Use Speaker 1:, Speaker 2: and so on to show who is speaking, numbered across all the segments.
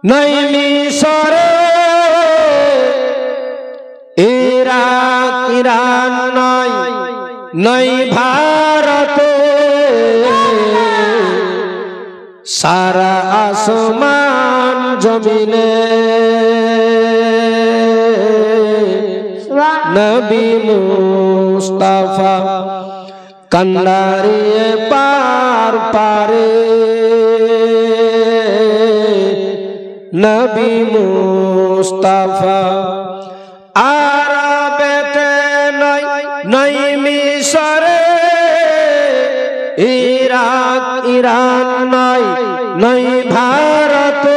Speaker 1: নাই মিশরে Iraq Iran নাই নাই ভারতে সারা আসমান জমিনে নবী মুস্তাফা কান্ডারিয়ে পার পারে নবী মুস্তাফা আরবেতে নাই নাই মিশরে ইরাক ইরান নাই নাই ভারতে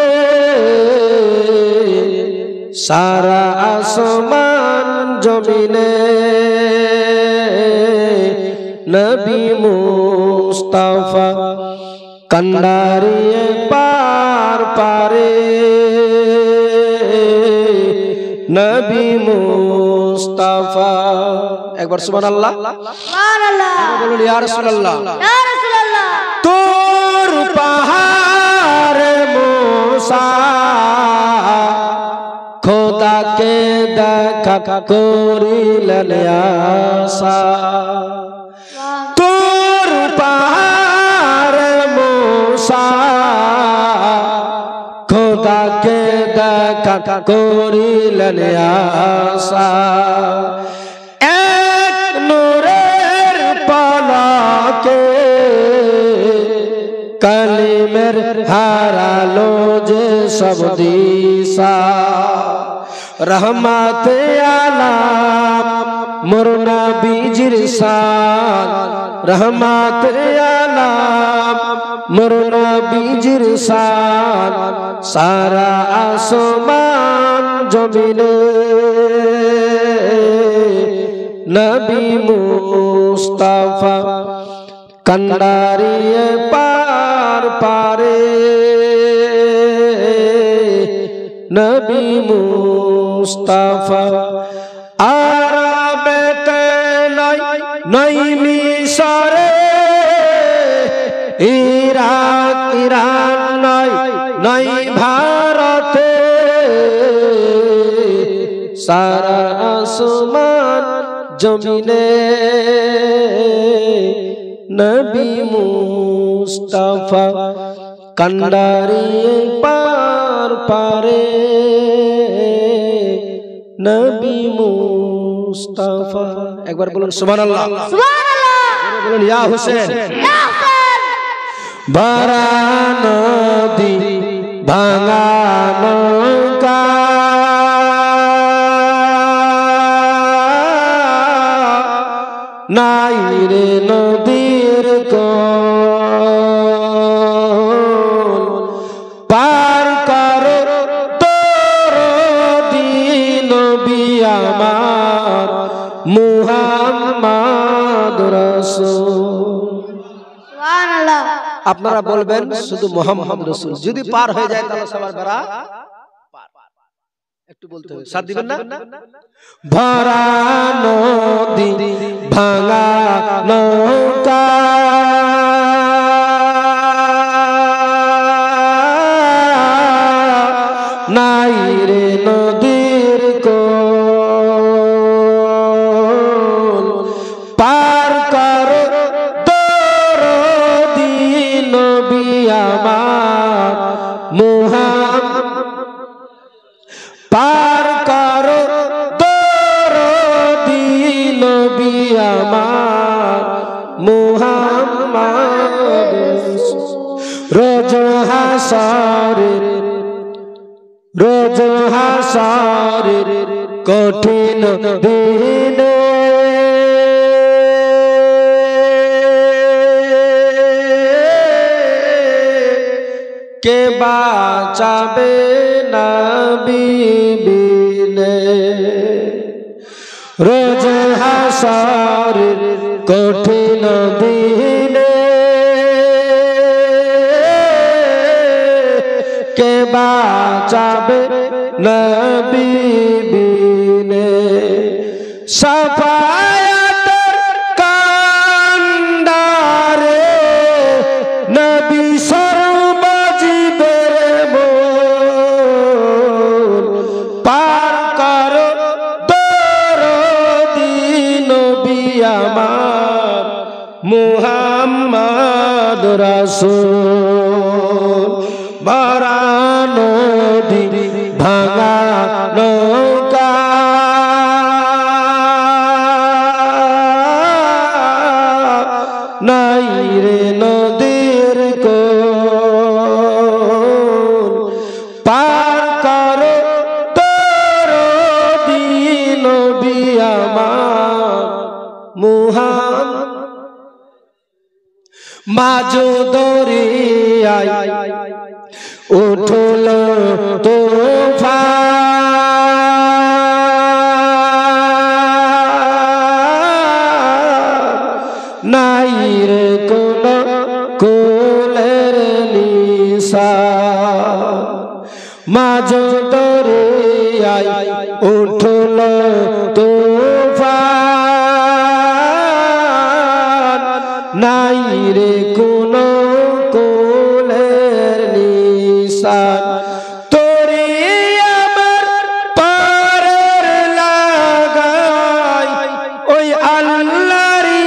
Speaker 1: সারা আসমান জমিনে নবী মুস্তাফা কান্ডারিয়ে পার পারে নবী মুস্তাফা। একবার সুবহানাল্লাহ সুবহানাল্লাহ বলুন ইয়া রাসূলুল্লাহ ইয়া রাসূলুল্লাহ। তোর পাহাড় মুসা খোদাকে দেখা করিলেন আশা তোর পাহাড় মুসা খোদাকে দেখা করিলেন আশা এক নূরের পলকে কালিমের হারালো যে সব দিশা রহমতে আলাম মোর নবীজির শান রহমতে আলাম মোর নবীজির শান সারা আসমান জমিনে নবী মুস্তাফা কান্ডারিয়ে পার পারে নবী মুস্তাফা আরবেতে নাই নাই মিশরে ইরাক ইরান নাই নাই ভারতে সারা আসমান জমিনে নবী মুস্তাফা কান্ডারিয়ে পার পারে নবী মুস্তাফা। একবার বলুন সুবহানাল্লাহ সুবহানাল্লাহ বলুন ইয়া হোসেন ইয়া হোসেন। ভরা নদী ভাঙা নৌকা নাই রে নদীর কোল পার করো তোর দিন নবী আমার মুহাম্মদ রাসূল। সুবহানাল্লাহ। আপনারা বলবেন শুধু মুহাম্মদ রাসূল, যদি পার হয়ে যায় তাহলে সবার বেড়া একটু বলতে হবে, সাথ দিবেন না? ভরা নদী ভাঙা নৌকা নাই রে নদীর কোল পার করো দরদি নবী আমার মুহাম্মদ পার করো দরদি নবী আমার মুহাম্মদ রোজ হাসরের কঠিন দিনে কে বাঁচাবে নবী বিনে রোজ হাসরের কঠিন দিনে কে বাঁচাবে নবী বিনে সাফায়াতের কান্ডারে নবী সর্বজীবের রাসূল ভরা নদী ভাঙা নৌকা নাই রে নদীর কোল পার করো তোর দিন নবী আমার মুহাম্মদ মাঝো দরিয়ায় উঠল তুফান নাই রে কোন কোলের নিশান মাঝো দরিয়ায় উঠল তুফান নাই রে কোন কোলের নিশান তোরে আমার পারের লাগাই ওই আল্লাহরই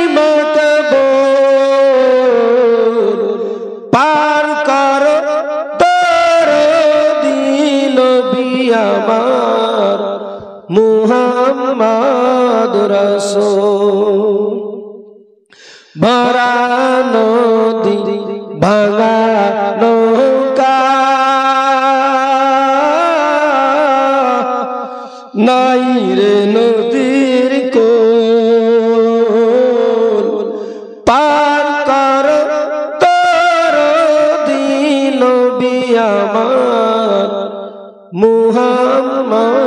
Speaker 1: মকবুল পার কর তোর দিন নবী আমার মুহাম্মদ রাসূল ভরা নদী ভাঙা নৌকা নাই রে নদীর কোল পার কর তোর দিন নবী আমার মুহাম্মদ